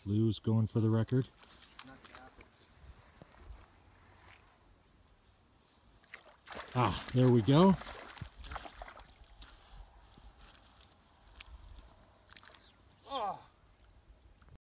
Lou's going for the record. Ah, there we go.